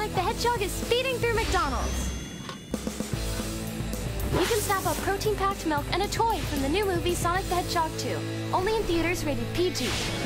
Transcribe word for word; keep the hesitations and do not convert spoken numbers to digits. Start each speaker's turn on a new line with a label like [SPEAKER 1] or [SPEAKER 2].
[SPEAKER 1] Sonic the Hedgehog is speeding through McDonald's. You can snap up protein-packed milk and a toy from the new movie Sonic the Hedgehog two. Only in theaters rated P G.